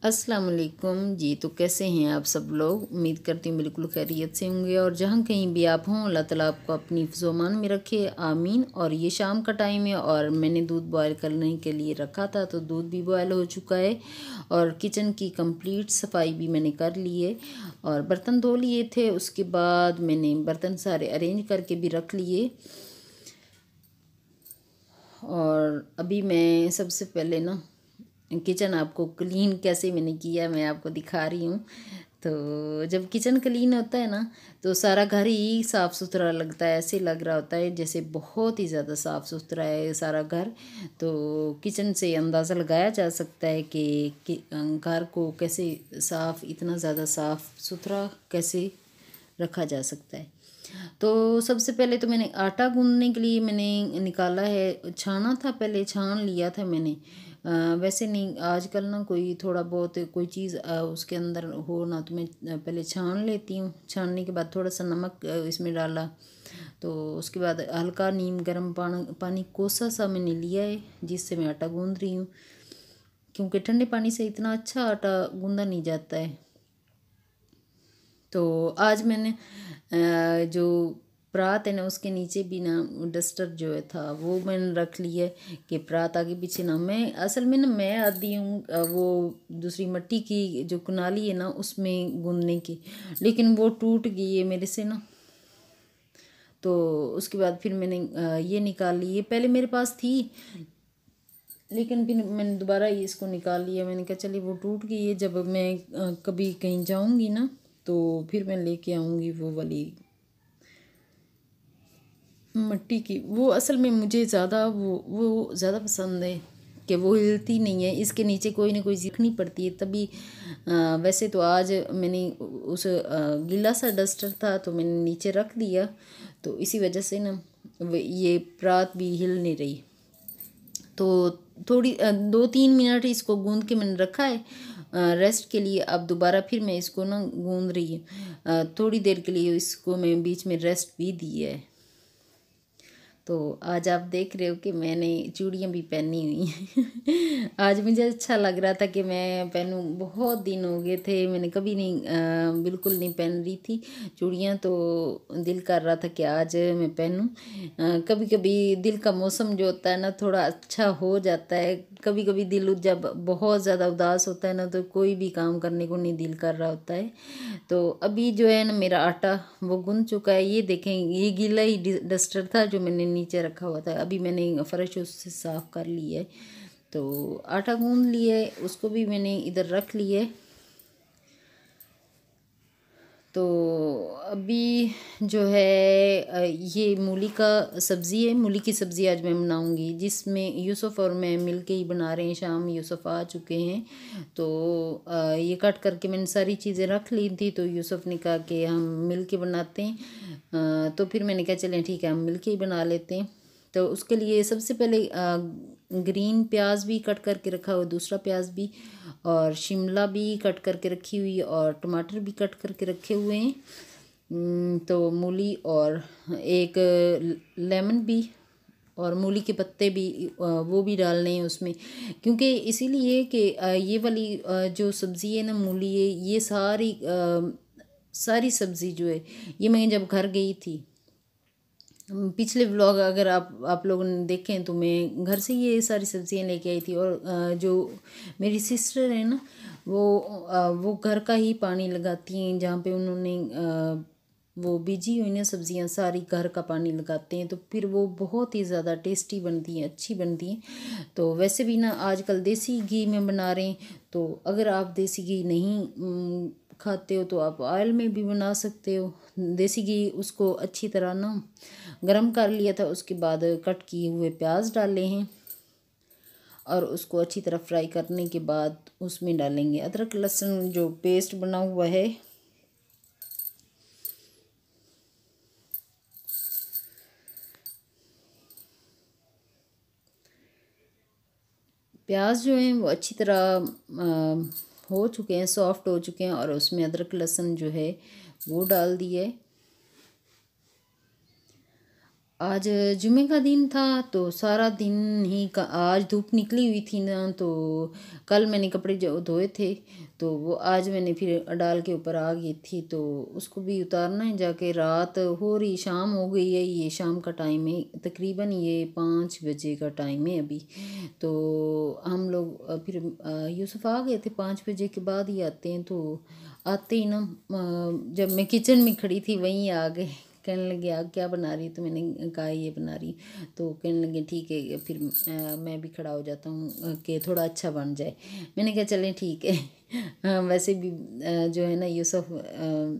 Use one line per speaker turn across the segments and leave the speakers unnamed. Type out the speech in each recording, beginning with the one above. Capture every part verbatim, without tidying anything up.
अस्सलाम वालेकुम जी। तो कैसे हैं आप सब लोग? उम्मीद करती हूँ बिल्कुल खैरियत से होंगे और जहाँ कहीं भी आप हों अल्लाह ताला आपको अपनी फ़िज़ो-मान में रखे, आमीन। और ये शाम का टाइम है और मैंने दूध बॉयल करने के लिए रखा था, तो दूध भी बॉयल हो चुका है और किचन की कंप्लीट सफाई भी मैंने कर ली है और बर्तन धो लिए थे। उसके बाद मैंने बर्तन सारे अरेंज करके भी रख लिए और अभी मैं सबसे पहले ना किचन आपको क्लीन कैसे मैंने किया मैं आपको दिखा रही हूँ। तो जब किचन क्लीन होता है ना तो सारा घर ही साफ़ सुथरा लगता है, ऐसे लग रहा होता है जैसे बहुत ही ज़्यादा साफ़ सुथरा है सारा घर। तो किचन से अंदाज़ा लगाया जा सकता है कि, कि घर को कैसे साफ़, इतना ज़्यादा साफ़ सुथरा कैसे रखा जा सकता है। तो सबसे पहले तो मैंने आटा गूंदने के लिए मैंने निकाला है, छाना था, पहले छान लिया था मैंने। अ, वैसे नहीं, आजकल ना कोई थोड़ा बहुत कोई चीज़ अ, उसके अंदर हो ना तो मैं पहले छान लेती हूँ। छानने के बाद थोड़ा सा नमक अ, इसमें डाला, तो उसके बाद हल्का नीम गर्म पानी पानी कोसा सा मैंने लिया है जिससे मैं आटा गूंद रही हूँ, क्योंकि ठंडे पानी से इतना अच्छा आटा गूंदा नहीं जाता है। तो आज मैंने अ, जो परात है ना उसके नीचे भी ना डस्टर जो है था वो मैंने रख ली है कि परात आगे पीछे ना, मैं असल में ना मैं आती हूँ अ, वो दूसरी मिट्टी की जो कुनाली है ना उसमें गूंदने की, लेकिन वो टूट गई है मेरे से ना। तो उसके बाद फिर मैंने अ, ये निकाल ली, ये पहले मेरे पास थी लेकिन फिर मैंने दोबारा ये इसको निकाल लिया। मैंने कहा चलिए वो टूट गई है, जब मैं अ, कभी कहीं जाऊँगी ना तो फिर मैं लेके आऊँगी वो वाली मिट्टी की। वो असल में मुझे ज़्यादा वो वो ज़्यादा पसंद है कि वो हिलती नहीं है, इसके नीचे कोई ना कोई सीखनी पड़ती है तभी। अ, वैसे तो आज मैंने उस अ, गीला सा डस्टर था तो मैंने नीचे रख दिया, तो इसी वजह से ना ये परात भी हिल नहीं रही। तो थोड़ी अ, दो तीन मिनट इसको गूंद के मैंने रखा है रेस्ट के लिए। अब दोबारा फिर मैं इसको ना गूंद रही हूँ, थोड़ी देर के लिए इसको मैं बीच में रेस्ट भी दी है। तो आज आप देख रहे हो कि मैंने चूड़ियाँ भी पहनी हुई हैं आज मुझे अच्छा लग रहा था कि मैं पहनूं, बहुत दिन हो गए थे मैंने कभी नहीं आ, बिल्कुल नहीं पहन रही थी चूड़ियाँ, तो दिल कर रहा था कि आज मैं पहनूं। आ, कभी कभी दिल का मौसम जो होता है ना थोड़ा अच्छा हो जाता है, कभी कभी दिल जब बहुत ज़्यादा उदास होता है ना तो कोई भी काम करने को नहीं दिल कर रहा होता है। तो अभी जो है ना मेरा आटा वो गूंद चुका है, ये देखें ये गीला ही डस्टर था जो मैंने नीचे रखा हुआ था, अभी मैंने फर्श उससे साफ़ कर लिया है। तो आटा गूंद लिया है, उसको भी मैंने इधर रख लिया है। तो अभी जो है अ, ये मूली का सब्ज़ी है, मूली की सब्ज़ी आज मैं बनाऊंगी जिसमें यूसुफ और मैं मिल के ही बना रहे हैं। शाम यूसुफ आ चुके हैं तो अ, ये कट करके मैंने सारी चीज़ें रख ली थी, तो यूसुफ ने कहा कि हम मिल के बनाते हैं। अ, तो फिर मैंने कहा चलें ठीक है हम मिल के ही बना लेते हैं। तो उसके लिए सबसे पहले अ, ग्रीन प्याज भी कट करके रखा हुआ, दूसरा प्याज भी, और शिमला भी कट करके रखी हुई और टमाटर भी कट करके रखे हुए हैं। हम्म, तो मूली और एक लेमन भी और मूली के पत्ते भी अ, वो भी डालने हैं उसमें, क्योंकि इसीलिए कि अ, ये वाली अ, जो सब्ज़ी है ना मूली है, ये सारी अ, सारी सब्ज़ी जो है ये मैं जब घर गई थी, पिछले व्लॉग अगर आप आप लोगों ने देखें तो मैं घर से ये सारी सब्जियां लेके आई थी। और अ, जो मेरी सिस्टर है ना वो अ, वो घर का ही पानी लगाती हैं, जहाँ पे उन्होंने अ, वो बीजी हुई ना सब्जियां सारी घर का पानी लगाते हैं, तो फिर वो बहुत ही ज़्यादा टेस्टी बनती हैं, अच्छी बनती हैं। तो वैसे भी ना आजकल देसी घी में बना रहे हैं, तो अगर आप देसी घी नहीं अम, खाते हो तो आप ऑयल में भी बना सकते हो। देसी घी उसको अच्छी तरह ना गरम कर लिया था, उसके बाद कट किए हुए प्याज डाले हैं और उसको अच्छी तरह फ्राई करने के बाद उसमें डालेंगे अदरक लहसुन जो पेस्ट बना हुआ है। प्याज जो हैं वो अच्छी तरह आ, हो चुके हैं, सॉफ्ट हो चुके हैं, और उसमें अदरक लहसुन जो है वो डाल दिए। आज जुमे का दिन था तो सारा दिन ही का आज धूप निकली हुई थी ना, तो कल मैंने कपड़े जो धोए थे तो वो आज मैंने फिर डाल के ऊपर आ गई थी, तो उसको भी उतारना है जाके। रात हो रही, शाम हो गई है, ये शाम का टाइम है, तकरीबन ये पाँच बजे का टाइम है अभी। तो हम लोग अ, फिर अ, यूसुफ आ गए थे, पाँच बजे के बाद ही आते हैं। तो आते ही ना अ, जब मैं किचन में खड़ी थी वहीं आ गए, कहने लगे आप क्या बना रही, तो मैंने कहा ये बना रही। तो कहने लगे ठीक है, फिर अ, मैं भी खड़ा हो जाता हूँ अ, कि थोड़ा अच्छा बन जाए। मैंने कहा चलें ठीक है। अ, वैसे भी अ, जो है ना यूसुफ अ,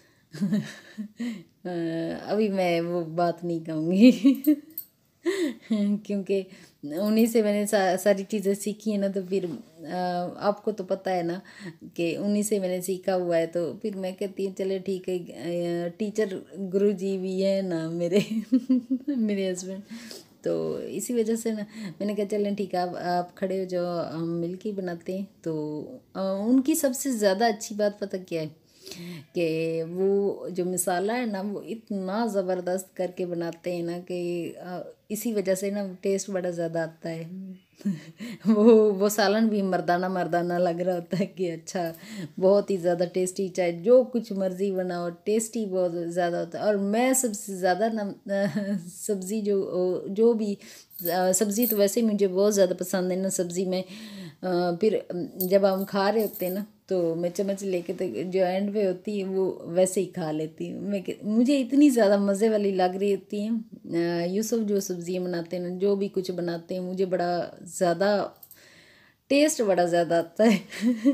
अ, अभी मैं वो बात नहीं कहूँगी। क्योंकि उन्हीं से मैंने सा, सारी चीज़ें सीखी है ना, तो फिर अ, आपको तो पता है ना कि उन्हीं से मैंने सीखा हुआ है। तो फिर मैं कहती हूँ चले ठीक है, अ, टीचर गुरु जी भी है ना मेरे मेरे हस्बैंड। तो इसी वजह से ना मैंने कहा चलें ठीक है, आप आप खड़े हो जाओ, हम मिल के ही बनाते हैं। तो अ, उनकी सबसे ज़्यादा अच्छी बात पता क्या है कि वो जो मसाला है ना वो इतना ज़बरदस्त करके बनाते हैं ना कि अ, इसी वजह से ना टेस्ट बड़ा ज़्यादा आता है। वो वो सालन भी मर्दाना मर्दाना लग रहा होता है कि अच्छा बहुत ही ज़्यादा टेस्टी, चाहे जो कुछ मर्ज़ी बनाओ टेस्टी बहुत ज़्यादा होता है। और मैं सबसे ज़्यादा ना सब्ज़ी जो जो भी सब्ज़ी तो वैसे ही मुझे बहुत ज़्यादा पसंद है ना सब्ज़ी में। अ, फिर जब हम खा रहे होते हैं ना तो मैं चम्मच लेके तो जो एंड पे होती है वो वैसे ही खा लेती हूँ मैं। मुझे इतनी ज़्यादा मज़े वाली लग रही होती हैं यूसुफ जो सब्ज़ियाँ बनाते हैं ना, जो भी कुछ बनाते हैं, मुझे बड़ा ज़्यादा टेस्ट बड़ा ज़्यादा आता है।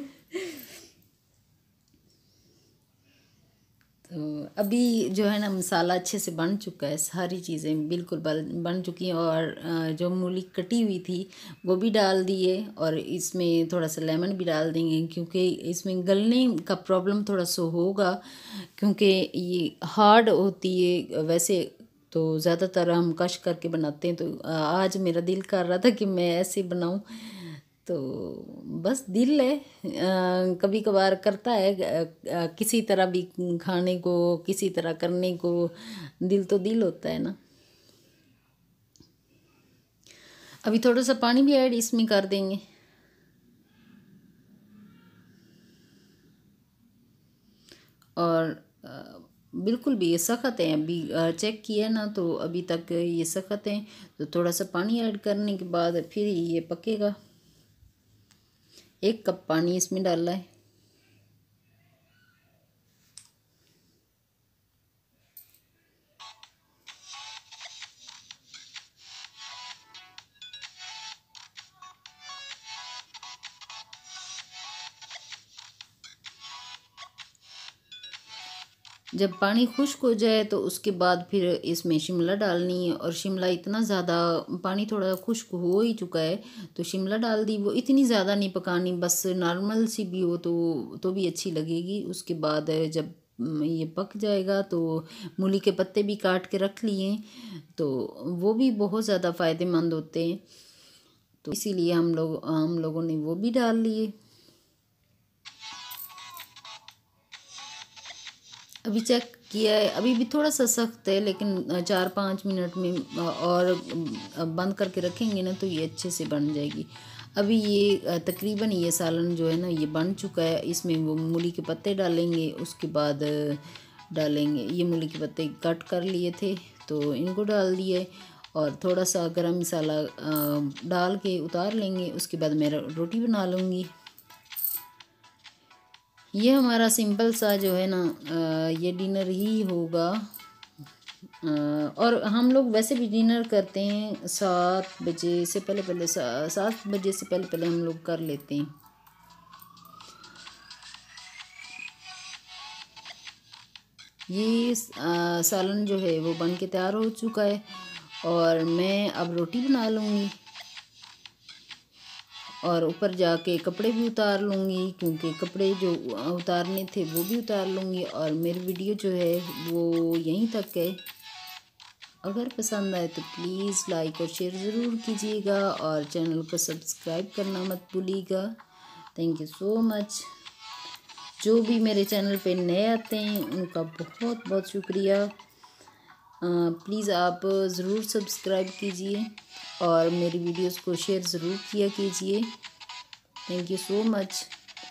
तो अभी जो है ना मसाला अच्छे से बन चुका है, सारी चीज़ें बिल्कुल बन बन चुकी हैं। और अ, जो मूली कटी हुई थी वो भी डाल दी है, और इसमें थोड़ा सा लेमन भी डाल देंगे क्योंकि इसमें गलने का प्रॉब्लम थोड़ा सा होगा, क्योंकि ये हार्ड होती है वैसे। तो ज़्यादातर हम कश करके बनाते हैं, तो अ, आज मेरा दिल कर रहा था कि मैं ऐसे बनाऊं। तो बस दिल है, कभी कभार करता है अ, अ, किसी तरह भी खाने को, किसी तरह करने को दिल तो दिल होता है ना। अभी थोड़ा सा पानी भी ऐड इसमें कर देंगे। और अ, बिल्कुल भी ये सख्त है, अभी चेक किया ना तो अभी तक ये सख्त है। तो थोड़ा सा पानी ऐड करने के बाद फिर ये पकेगा। एक कप पानी इसमें डाला है। जब पानी खुश्क हो जाए तो उसके बाद फिर इसमें शिमला डालनी है। और शिमला इतना ज़्यादा, पानी थोड़ा खुश्क हो ही चुका है तो शिमला डाल दी। वो इतनी ज़्यादा नहीं पकानी, बस नॉर्मल सी भी हो तो तो भी अच्छी लगेगी। उसके बाद जब ये पक जाएगा तो मूली के पत्ते भी काट के रख लिए, तो वो भी बहुत ज़्यादा फ़ायदेमंद होते हैं। तो इसीलिए हम लोग हम लोगों ने वो भी डाल लिए। अभी चेक किया है, अभी भी थोड़ा सा सख्त है, लेकिन चार पाँच मिनट में और बंद करके रखेंगे ना तो ये अच्छे से बन जाएगी। अभी ये तकरीबन ये सालन जो है ना ये बन चुका है। इसमें वो मूली के पत्ते डालेंगे, उसके बाद डालेंगे ये मूली के पत्ते कट कर लिए थे तो इनको डाल दिए, और थोड़ा सा गरम मसाला डाल के उतार लेंगे। उसके बाद मैं रोटी बना लूँगी। ये हमारा सिंपल सा जो है ना ये डिनर ही होगा। और हम लोग वैसे भी डिनर करते हैं सात बजे से पहले पहले सात बजे से पहले पहले हम लोग कर लेते हैं। ये सालन जो है वो बन के तैयार हो चुका है, और मैं अब रोटी बना लूँगी और ऊपर जाके कपड़े भी उतार लूँगी, क्योंकि कपड़े जो उतारने थे वो भी उतार लूँगी। और मेरी वीडियो जो है वो यहीं तक है। अगर पसंद आए तो प्लीज़ लाइक और शेयर ज़रूर कीजिएगा, और चैनल को सब्सक्राइब करना मत भूलिएगा। Thank you so much. जो भी मेरे चैनल पे नए आते हैं उनका बहुत बहुत शुक्रिया। प्लीज़ आप ज़रूर सब्सक्राइब कीजिए और मेरी वीडियोस को शेयर ज़रूर किया कीजिए। Thank you so much.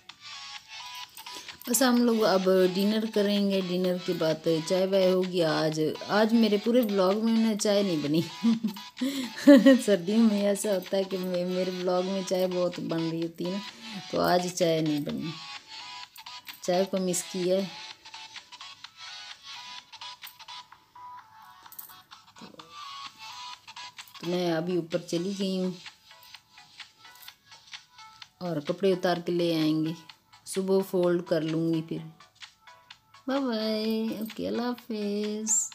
बस हम लोग अब डिनर करेंगे, डिनर के बाद चाय वाय होगी। आज आज मेरे पूरे व्लॉग में ना चाय नहीं बनी। सर्दियों में ऐसा होता है कि मेरे व्लॉग में चाय बहुत बन रही होती है ना, तो आज चाय नहीं बनी, चाय को मिस किया है। तो मैं अभी ऊपर चली गई हूँ और कपड़े उतार के ले आएंगे, सुबह फोल्ड कर लूँगी फिर। बाय बाय, ओके, अल्लाह हाफिज़।